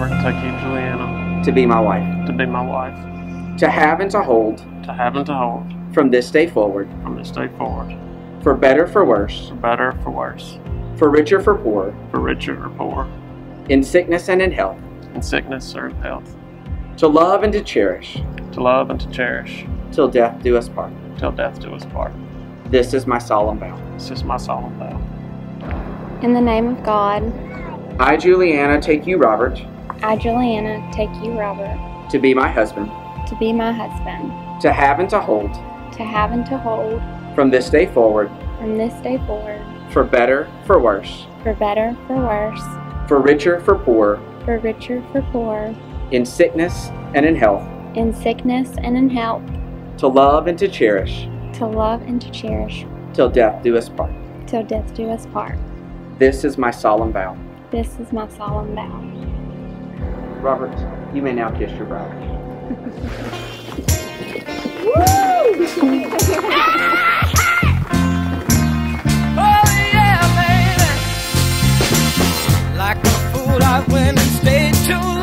Robert, take you, Juliana, to be my wife, to be my wife, to have and to hold to have and to hold from this day forward, from this day forward, for better, for worse, for better, for worse, for richer, for poorer, for richer or poor, in sickness and in health, in sickness or in health, to love and to cherish, to love and to cherish, till death do us part. till death do us part. This is my solemn vow. This is my solemn vow. In the name of God, I, Juliana, take you, Robert, I, Juliana, take you, Robert, to be my husband, to be my husband, to have and to hold to have and to hold from this day forward, from this day forward, for better, for worse, for better, for worse, for richer, for poorer, for richer, for poor, in sickness and in health, in sickness and in health, to love and to cherish, to love and to cherish, till death do us part. till death do us part. This is my solemn vow. This is my solemn vow. Robert, you may now kiss your bride. Oh yeah, baby. Like a fool, I went and stayed too